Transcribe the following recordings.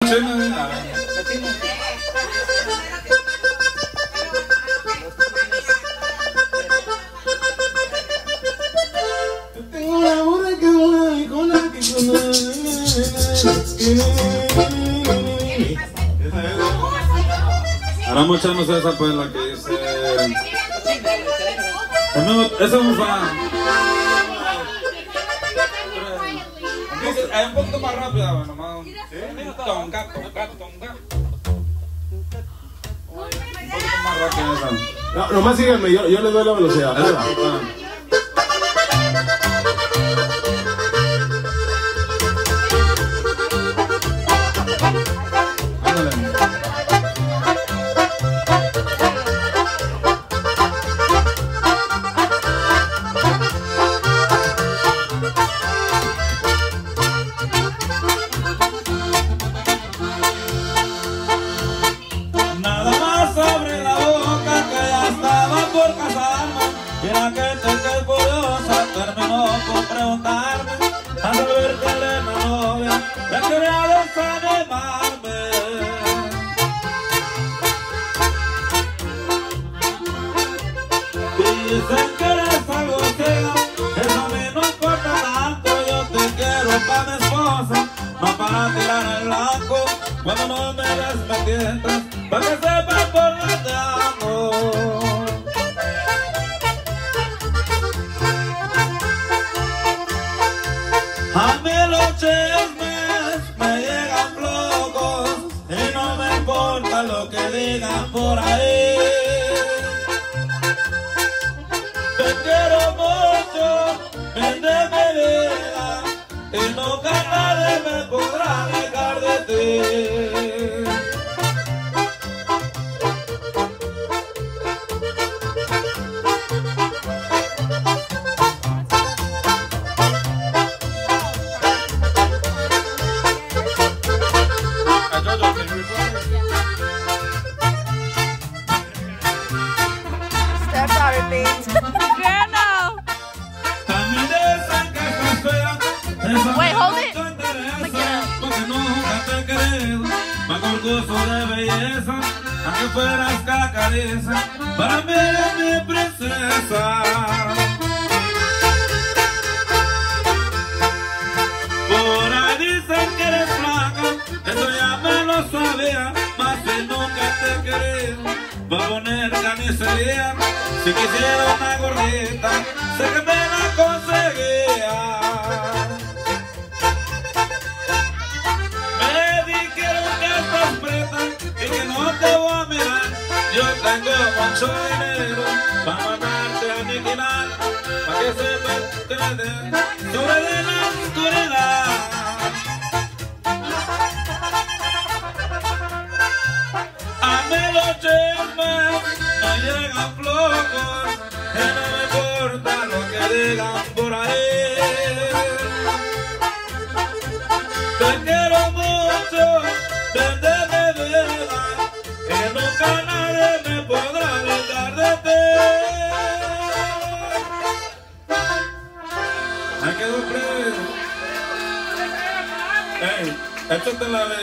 chino. Tengo la burra que vola y con la que Ahora vamos a echarnos esa pues la que dice. Esa vamos a. Es un poquito más rápida, bueno, más. Tonga. Un poquito más rápida esa. No, nomás síganme, yo les doy la velocidad. Ahí va. Nada más sobre la boca que ya estaba por casarme. Y en aquel que es curiosa terminó por preguntarme. Al saber que él era novia, me quería desanimarme. Dicen que eres algo ciega, eso a mí no importa tanto. Yo te quiero pa' mi esposa, no para tirar el blanco. Cuando no me des me tientas, pa' que sepas por qué te amo. A mí los chismes me llegan flojos y no me importa lo que digan por ahí. Te quiero mucho, ven de mi vida y nunca nadie me podrá alejar de ti. Step out of things. Girl, no. También dicen que estás fea, esa Wait, hold no it. te interesa, Look it up. porque nunca te he querido. Más concurso de belleza, aunque fueras cacariza, para mí eres mi princesa. Por ahí dicen que eres flaca, eso ya me lo sabía, mas si nunca te he querido, va a poner carnicería. Si quisiera una gordita, sé que me la conseguía. Me dijeron que estás preta y que no te voy a mirar. Yo tengo mucho dinero para mandarte a aniquilar, para que sepas que me den sobre de la oscuridad. A mí los chismes me llegan flojos y no me importa lo que digan por ahí. Te quiero mucho, ven de mi vida y nunca nadie me podrá alejar de ti. Ahí quedó preso. Ey, échate la de...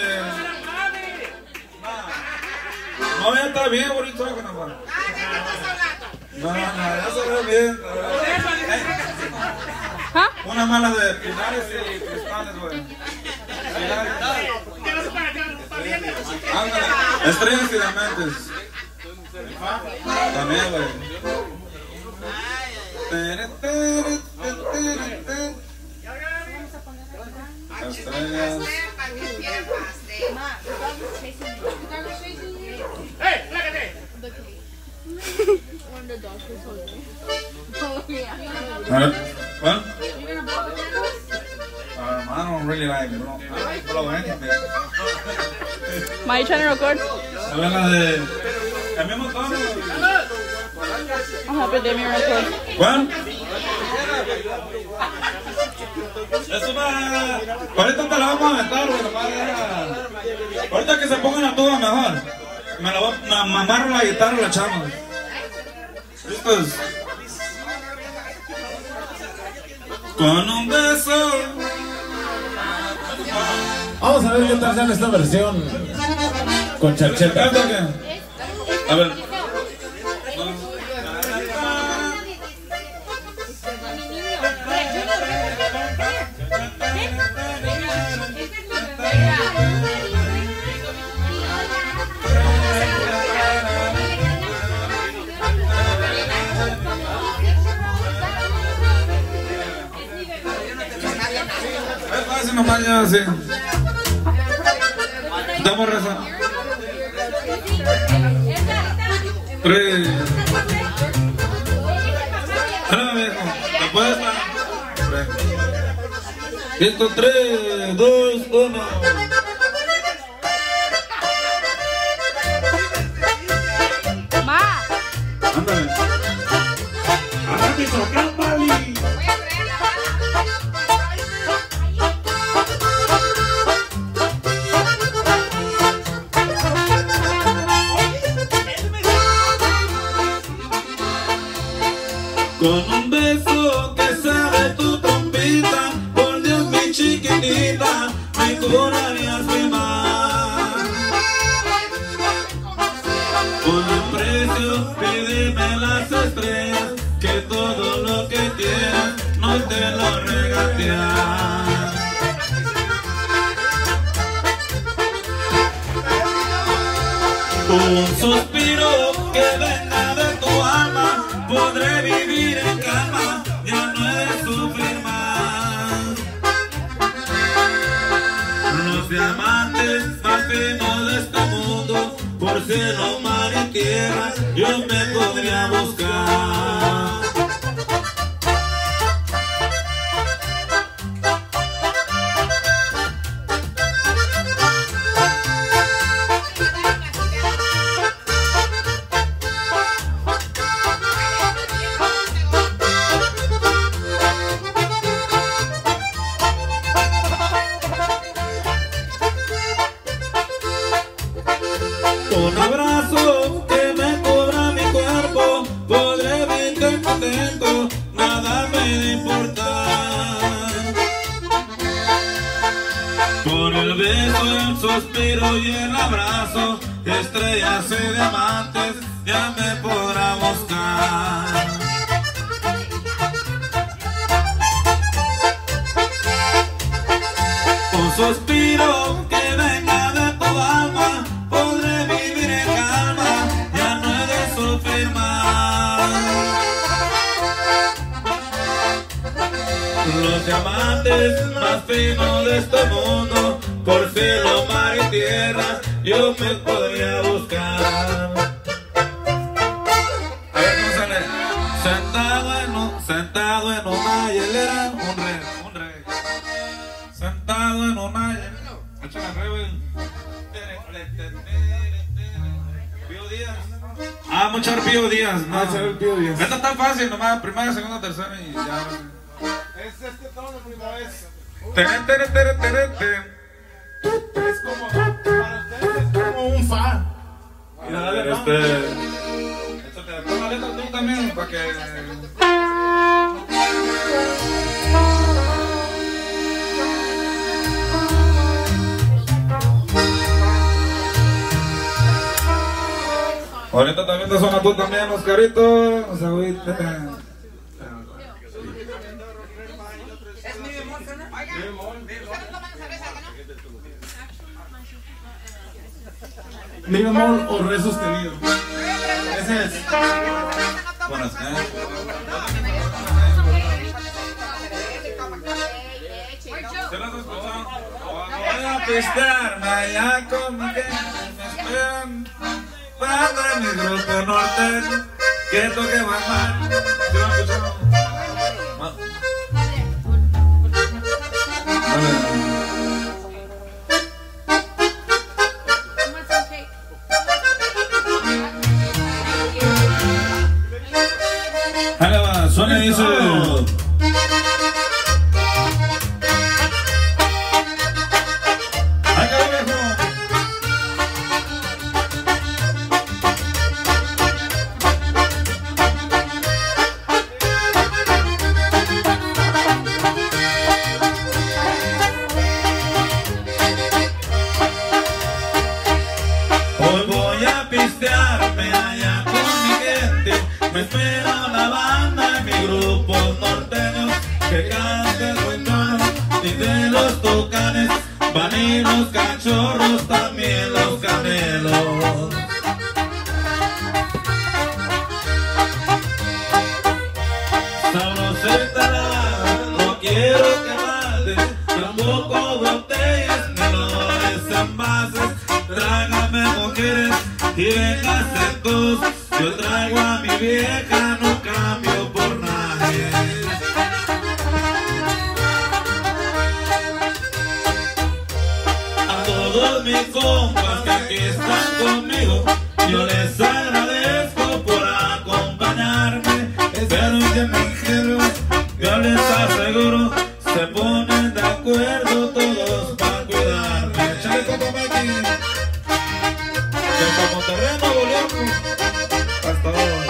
No, ya está bien, bonito. No, ya se ve bien. Huh? Una mala de pinares y cristales, güey. Ándale, estrellas y diamantes. También, güey. Estrellas. Hey, look at this. When the dog was holding. Oh, yeah. Well, I don't really like it. I don't follow anything. Ma, you trying to record? A ver la de... El mismo tono. I'm happy they me record. Bueno. Eso va... Ahorita te la vamos a aventar, güey. Ahorita que se pongan la tuba mejor. Me amarro la guitarra y la echamos. ¿Listos? Con un beso Vamos a ver qué tal sale esta versión con chancheta. A ver. Es nomás ya así. Damos raza. 3. ¿Te puedes? Listo, 3, 2, 1. Ma. Ándale. Ándale, Chocán, Bali. Con un beso que sabe tu trompita, por Dios mi chiquitita, me curarías mi mal. Con el precio pídeme las estrellas, que todo lo que quieras no te lo regatear. Un suspiro que venga de tu alma, podré vivir en calma, ya no he de sufrir más. Los diamantes más finos de este mundo, por cielo, mar y tierra, yo me podría buscar. Un abrazo que me cubra mi cuerpo, podré vivir contento, nada me de importar. Por el beso, el suspiro y el abrazo, estrellas y diamantes, ya me podrá buscar. Un suspiro que venga de tu alma, podré vivir en calma, ya no he de sufrir más. Los diamantes más finos de este mundo, por cielo, mar y tierra, yo me podría buscar. A ver cómo sale. Sentado en una hielera, un rey. Sentado en una hielera. Échale rebe. Pío Díaz. Vamos a echar Pío Díaz. No, Vamos a echar el Pío Díaz. Esta está fácil, nomás primera, segunda, tercera y ya. Es este tono primera vez. Es como, para ustedes es como un fa. Mira, dale, Échate, pon la letra tú también, para que... Ahorita también te suena tú también, Oscarito. O sea, mi bemol o re sostenido. Ese es. Buenas, ¿Se las escuchan? Voy a pistearme allá con mi gente, me esperan. Para mi grupo norte, que toque más mal. ¿Se lo escuchamos? Ahí va, suena y dice... ¡Ay, cabrón! pistearme allá con mi gente. Me espera una banda en mi grupo norteños que canta el buen tono. Y de los tucanes van y los cachorros, también los canelos. Sabrosita, no quiero que falte, tampoco botellas ni olores envases. Tráigame mujeres y véngase todos. Yo traigo a mi vieja, no cambio por nadie. A todos mis compas que aquí están conmigo, yo les agradezco por acompañarme. Pero que me dijeron, yo les aseguro, se ponen de acuerdo todos para cuidarme. Échale compa Mikey, desde Monterrey, Nuevo León, hasta ahora.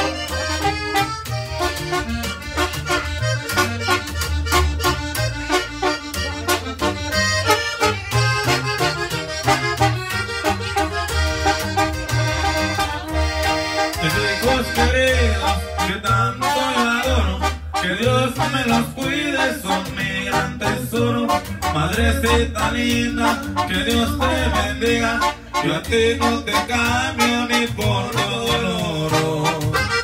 Mis hijos queridos, que tanto yo adoro, que Dios me los cuide, son mi gran tesoro. Madrecita linda, que Dios te bendiga, yo a ti no te cambio ni por todo el oro.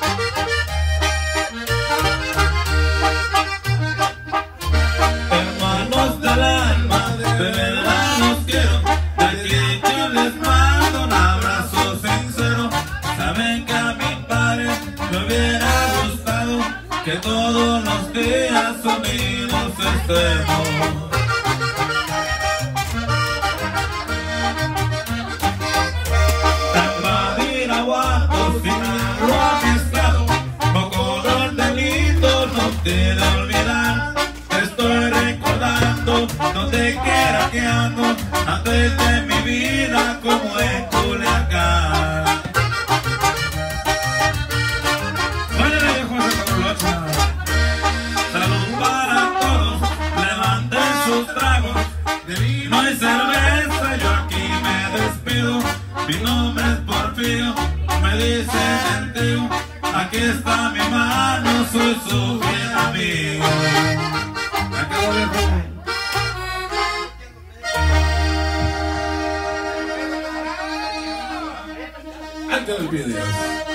Hermanos del alma, de verdad los quiero, de aquí yo les mando un abrazo sincero. Saben que a mi padre me hubiera gustado que todos los días unidos estemos. De olvidar, te estoy recordando, no te quiera que ando antes de mi vida como en Culiacán. Salud para todos, levanten sus tragos de vino y cerveza, yo aquí me despido. Mi nombre es Porfirio, me dicen el tío, aquí está mi mano, soy su fiel amigo. Acabo de jugar. Antes del video.